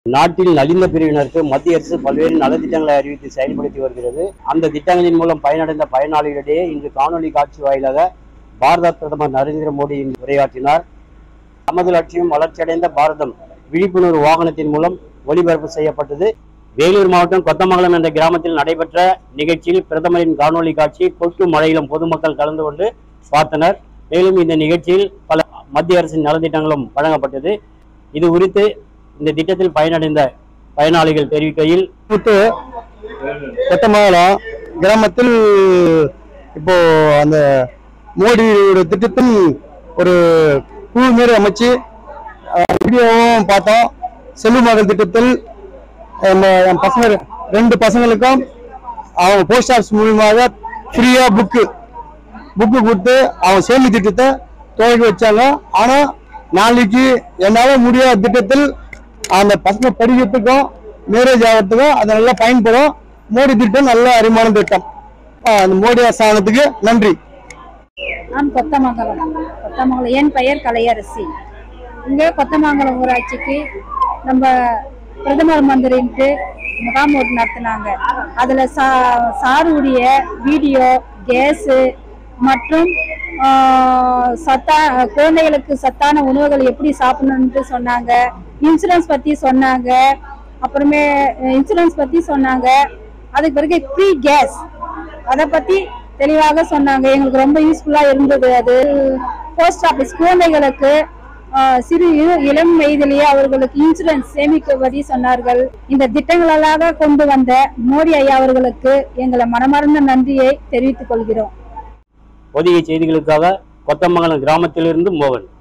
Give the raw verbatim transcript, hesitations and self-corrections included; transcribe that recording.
நாட்டில் நலிந்த பிரிவினருக்கு மத்திய அரசு பல்வேறு நலத்திட்டங்களை அறிவித்து செயல்படுத்தி வருகிறது. அந்த திட்டங்களின் மூலம் பயனடைந்த பயனாளிகளிடையே இன்று காணொலி காட்சி வாயிலாக பாரத பிரதமர் நரேந்திர மோடி உரையாற்றினார். நமது லட்சியம் வளர்ச்சியடைந்த பாரதம் விழிப்புணர்வு வாகனத்தின் மூலம் ஒளிபரப்பு செய்யப்பட்டது. வேலூர் மாவட்டம் கொத்தமங்கலம் என்ற கிராமத்தில் நடைபெற்ற நிகழ்ச்சியில் பிரதமரின் காணொலி காட்சி கொட்டு மழையிலும் பொதுமக்கள் கலந்து கொண்டு பார்த்தனர். மேலும் இந்த நிகழ்ச்சியில் பல மத்திய அரசின் நலத்திட்டங்களும் வழங்கப்பட்டது. இது குறித்து இந்த திட்டத்தில் பயனடைந்த பயனாளிகள் தெரிவிக்கையில், கொத்தமங்கலம் கிராமத்தில் இப்போ அந்த மோடியோட திட்டத்தில் ஒரு குழு மாரி அமைச்சு வீடியோவும் பார்த்தோம். செல்வ மகள் திட்டத்தில் என் பசங்க ரெண்டு பசங்களுக்கும் அவங்க போஸ்ட் ஆஃபீஸ் மூலியமாக ஃப்ரீயா புக்கு புக்கு கொடுத்து அவங்க சேமி திட்டத்தை துவக்கி வச்சாங்க. ஆனா நாளைக்கு என்னால முடியாத திட்டத்தில் அந்த பசங்க படிக்கிறதுக்கும் மேரேஜ் ஆகிறதுக்கும் அது நல்லா பயன்படும். மோடி திட்டம் நல்ல அறிமுகமான திட்டம். அந்த மோடி அரசாங்கத்துக்கு நன்றி. நான் கொத்தமங்கலம் கொத்தமங்கலம் என் பெயர் கலையரசி. இங்கே கொத்தமங்கலம் ஊராட்சிக்கு நம்ம பிரதமர் மந்திரின்ட்டு முகாம் ஓட்டு நடத்தினாங்க. அதில் சா சாருடைய வீடியோ, கேஸு மற்றும் சத்தா குழந்தைகளுக்கு சத்தான உணவுகள் எப்படி சாப்பிடணுன்ட்டு சொன்னாங்க. இன்சூரன்ஸ் பற்றி சொன்னாங்க. அப்புறமே இன்சூரன்ஸ் பற்றி சொன்னாங்க. அதுக்கு பிறகு ஃப்ரீ கேஸ் அதை பற்றி தெளிவாக சொன்னாங்க. எங்களுக்கு ரொம்ப யூஸ்ஃபுல்லாக இருந்தது. அது போஸ்ட் ஆஃபீஸ் குழந்தைகளுக்கு சிறு இளம் வயதிலேயே அவர்களுக்கு இன்சூரன்ஸ் சேமிக்கும்படி சொன்னார்கள். இந்த திட்டங்களாக கொண்டு வந்த மோடி ஐயா அவர்களுக்கு எங்களை மனமார்ந்த நன்றியை தெரிவித்துக் கொள்கிறோம். பொதிகை செய்திகளுக்காக கொத்தமங்கலம் கிராமத்திலிருந்து மோகன்.